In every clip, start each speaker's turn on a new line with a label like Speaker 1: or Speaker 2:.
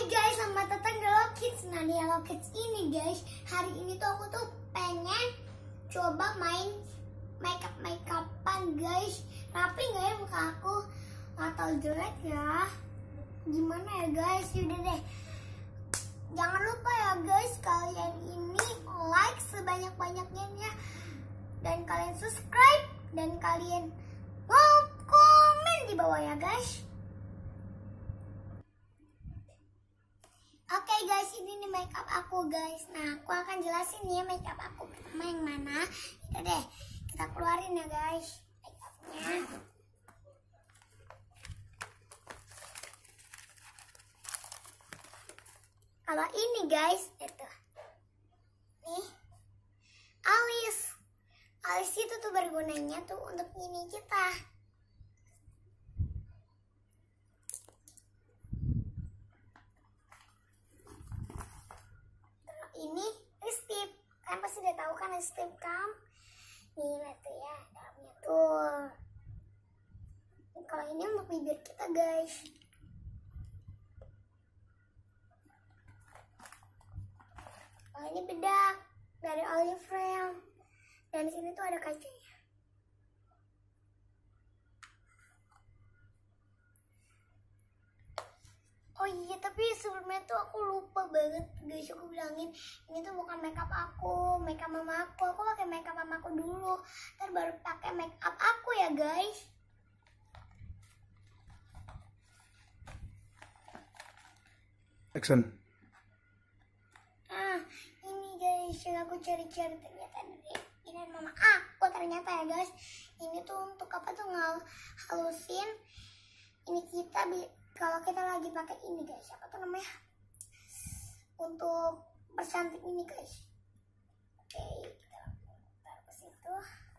Speaker 1: guys, selamat datang di Hello Kids. Nah di Hello Kids ini guys, hari ini tuh aku tuh pengen coba main makeup-makeupan guys. Rapi nggak ya muka aku? Atau jelek ya? Gimana ya guys? Yaudah deh. Jangan lupa ya guys, kalian ini like sebanyak-banyaknya ya. Dan kalian subscribe. Dan kalian komen di bawah ya guys. Oke guys, ini nih makeup aku guys. Nah, aku akan jelasin nih makeup aku pertama yang mana. Kita deh, kita keluarin ya guys makeupnya. Kalau ini guys, itu nih alis. Alis itu tuh bergunanya tuh untuk ini kita. Ini lipstick, kalian pasti udah tahu kan lipstick kan? Nih lihat tuh ya, dalamnya tuh. Kalau ini untuk bibir kita guys. Kalau ini bedak dari Olivia. Dan di sini tuh ada kacanya. Oh iya, tapi sebelumnya tuh aku lupa banget guys, aku bilangin ini tuh bukan makeup aku, makeup mama aku. Aku pakai makeup mama aku dulu, ntar baru pakai makeup aku ya guys.
Speaker 2: Action.
Speaker 1: Ah, ini guys yang aku cari-cari ternyata ini mama aku ternyata ya guys. Ini tuh untuk apa tuh halusin ini kita kalau kita lagi pakai ini guys, apa tuh namanya, untuk bercantik ini guys. Oke, kita taruh ke situ.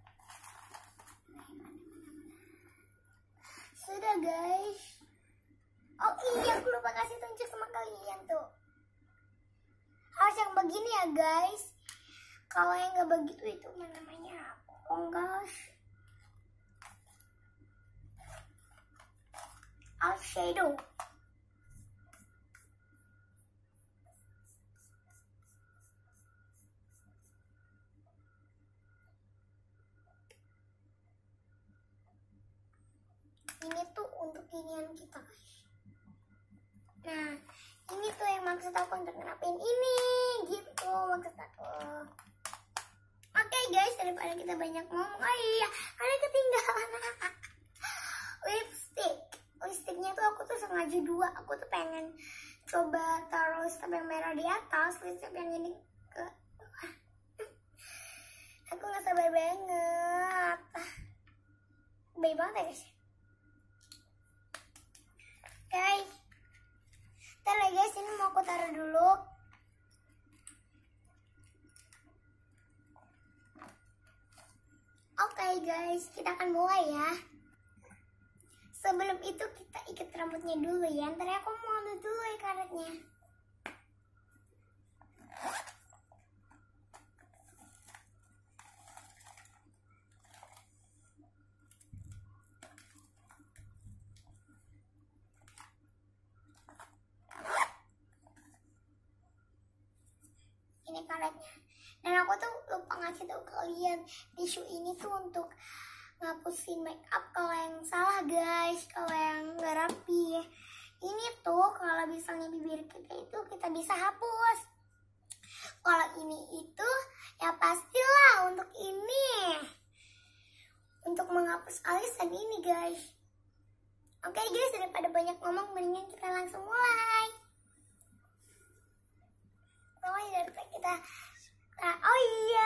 Speaker 1: Sudah guys. Oh iya, aku lupa kasih tunjuk sama kalian tuh. Harus yang begini ya guys. Kalau yang nggak begitu itu namanya apa guys? Eyeshadow. Ini tuh untuk inian kita guys. Nah, ini tuh yang maksud aku untuk ngerapin ini gitu maksud aku. Oke guys, daripada kita banyak ngomong, oh iya, ada ketinggalan lipstick. Lipsticknya tuh aku tuh sengaja dua. Aku tuh pengen coba taruh lipstick yang merah di atas, lipstick yang ini ke bawah. Aku gak sabar banget. Baik banget ya guys. Oke. Ntar ya guys, ini mau aku taruh dulu. Oke guys, kita akan mulai ya. Sebelum itu kita ikat rambutnya dulu ya. Ntar aku mau ambil dulu ikatannya. Ini karetnya. Dan aku tuh lupa ngasih tahu kalian, tisu ini tuh untuk ngapusin make up kalau yang salah guys, kalau yang nggak rapi. Ini tuh kalau misalnya bibir kita itu kita bisa hapus. Kalau ini itu ya pastilah untuk ini, untuk menghapus alis dan ini guys. Oke guys, daripada banyak ngomong, mendingan kita langsung mulai. Kita oh iya,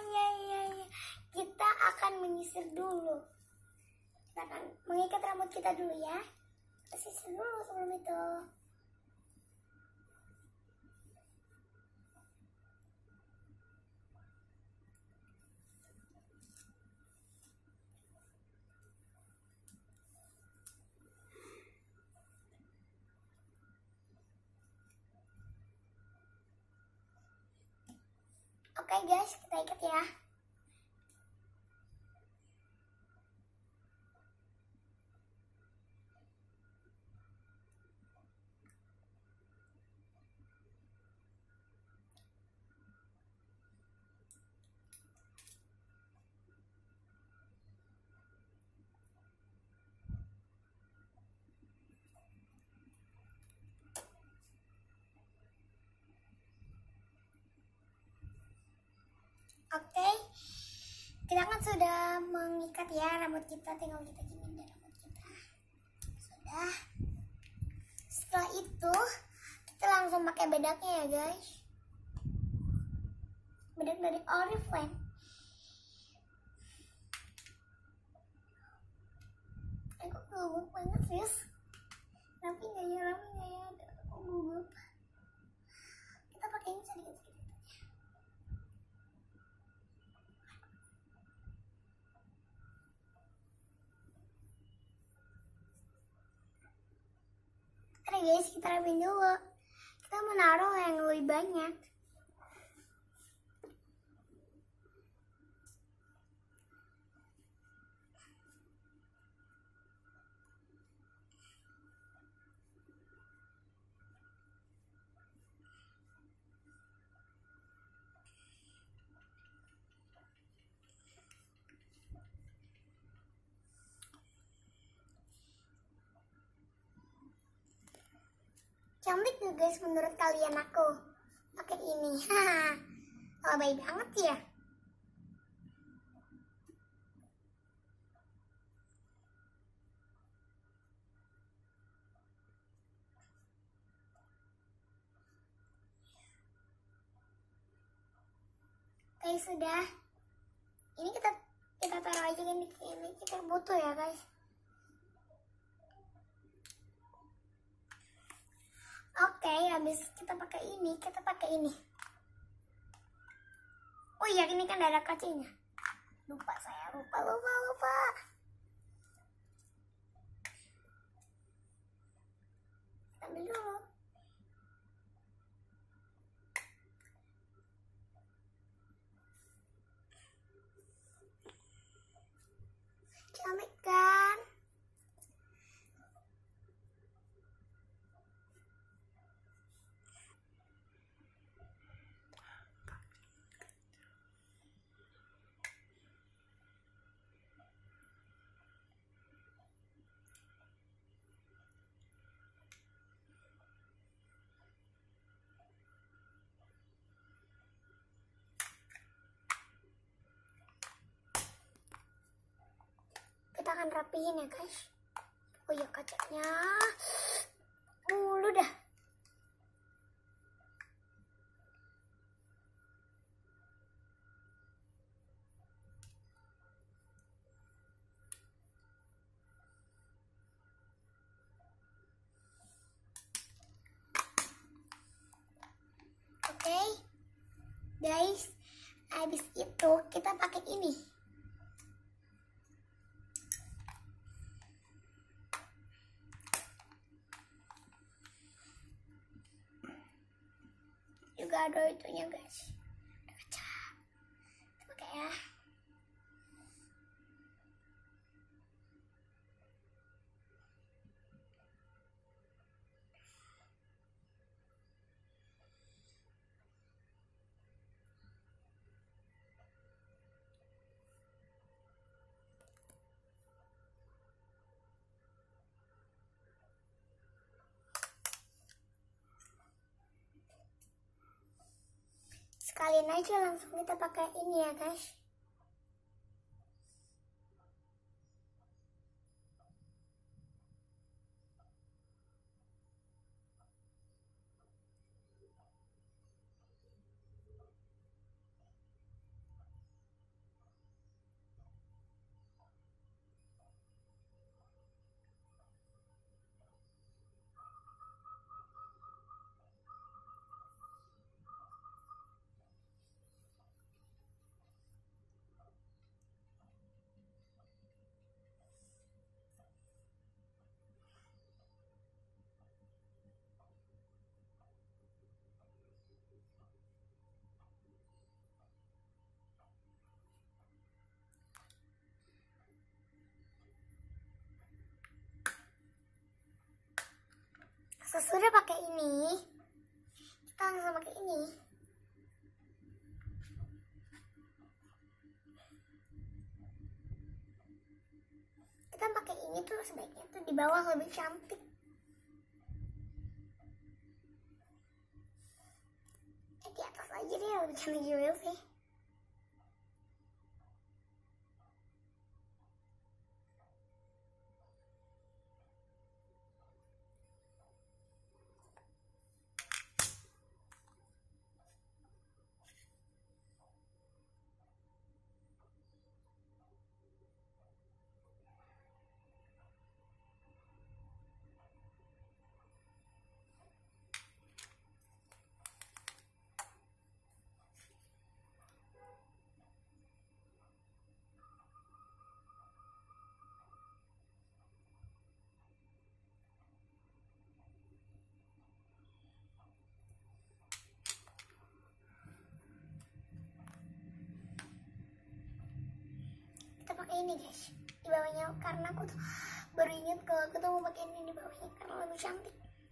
Speaker 1: kita akan menyisir dulu. Kita akan mengikat rambut kita dulu ya. Kita sisir dulu sebelum itu. Oke guys, kita ikat ya. Oke, kita kan sudah mengikat ya rambut kita, tinggal kita giniin rambut kita. Sudah. Setelah itu kita langsung pakai bedaknya ya guys. Bedak dari Oriflame. Aku gugup banget guys. Rapi nggak ya, aku gugup. Kita pakai ini sedikit-sedikit. Oke guys, kita rapiin dulu. Kita menaruh yang lebih banyak. Cantik gak guys menurut kalian aku pakai ini? Haha, baik banget ya. Oke sudah. Ini kita taruh aja ini kita butuh ya guys. Oke, habis kita pakai ini. Oh iya, ini kan ada kacanya. Lupa. Ambil dulu. Cantik kan? Kita akan rapihin ya guys. Oh ya, kacanya dulu dah. Oke guys, habis itu kita pakai ini. Juga ada itunya guys, ada kaca. Kita pakai ya. Sekalian aja langsung kita pakai ini ya guys. Sesudah pakai ini, kita langsung pakai ini. Kita pakai ini tuh sebaiknya tuh di bawah lebih cantik. Di atas aja deh lebih cantik juga sih. ini guys di bawahnya, karena aku tuh baru ingat kalau aku tuh mau pakai ini di bawahnya karena lebih cantik.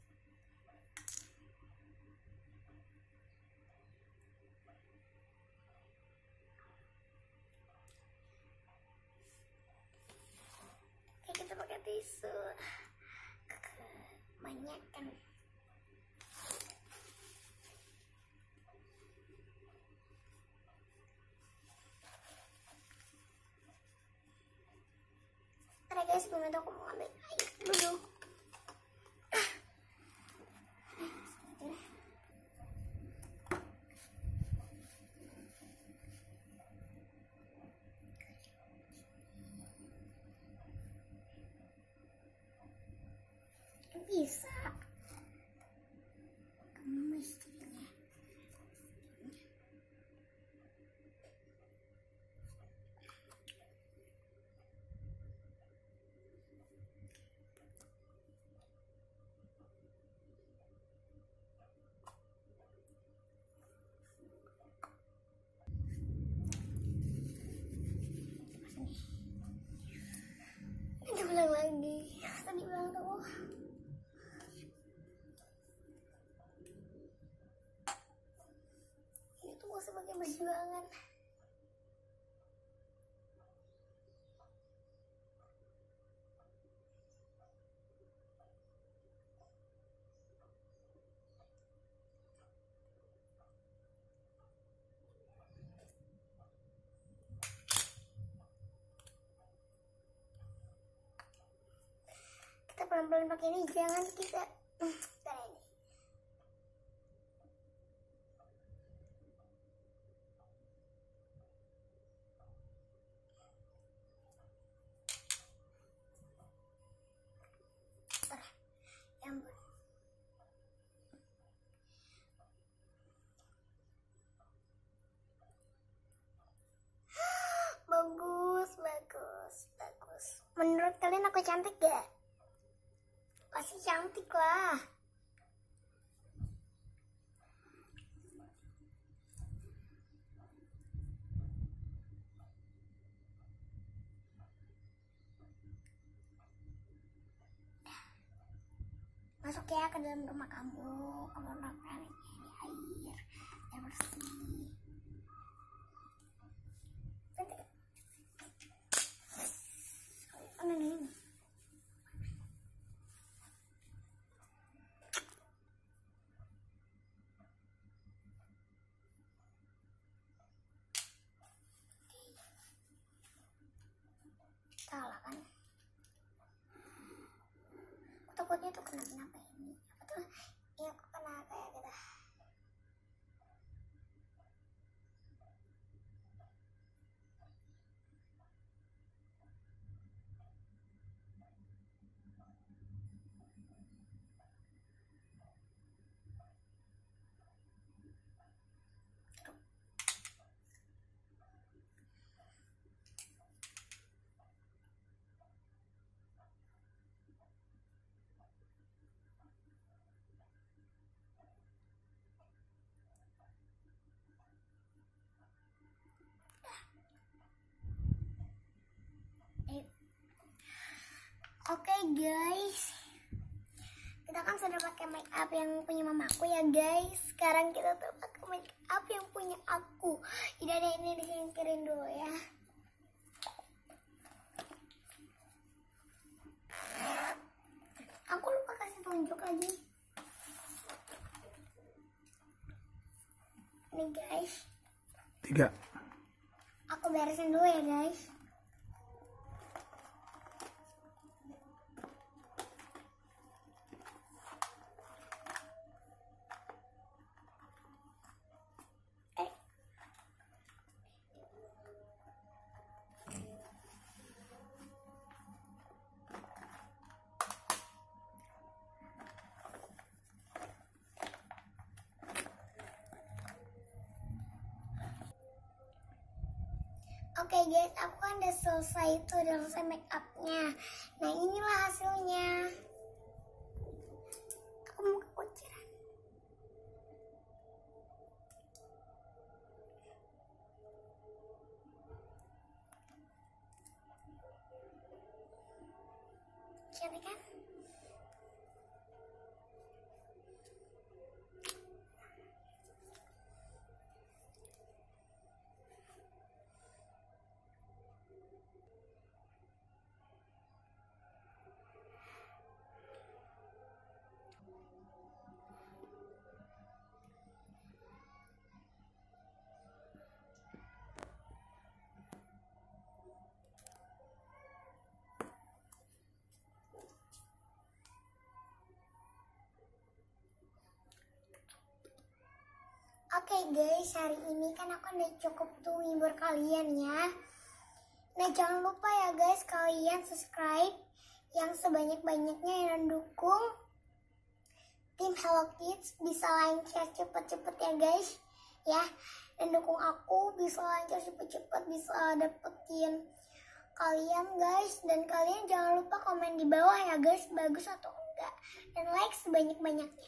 Speaker 1: Oke, kita pakai tisu. Banyak kan. Oke guys, sebelum itu aku mau ambil air dulu. Bisa mestinya. Itu ulang lagi. Tadi bilang tuh. Sebagai perjuangan. Kita pelan-pelan pakai ini, jangan kita ini. Ya ampun. Bagus. Menurut kalian aku cantik gak? Pasti cantik lah. Masuk ya ke dalam rumah kamu melakukan ini air yang bersih. Ini. Salah kan? Takutnya tuh kenapa ini? Apa tuh? Ya aku kena kayak gitu. Oke guys, kita kan sudah pakai make up yang punya mamaku ya guys. Sekarang kita tuh pakai make up yang punya aku. Tidak ada ini disingkirin dulu ya. Aku lupa kasih tunjuk lagi. Nih guys.
Speaker 2: 3.
Speaker 1: Aku beresin dulu ya guys. Oke guys, aku kan udah selesai make upnya. Nah inilah hasilnya. Aku mau kekunciran. Cantik kan? Oke guys, hari ini kan aku udah cukup tuh ngibur kalian ya. Nah jangan lupa ya guys, kalian subscribe yang sebanyak-banyaknya dan dukung tim Hello Kids bisa lancar cepet-cepet ya guys ya. Dan dukung aku bisa lancar cepet-cepet, bisa dapetin kalian guys. Dan kalian jangan lupa komen di bawah ya guys, bagus atau enggak. Dan like sebanyak-banyaknya.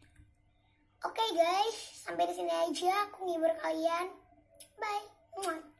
Speaker 1: Oke guys, sampai di sini aja aku ngibur kalian. Bye. Muah.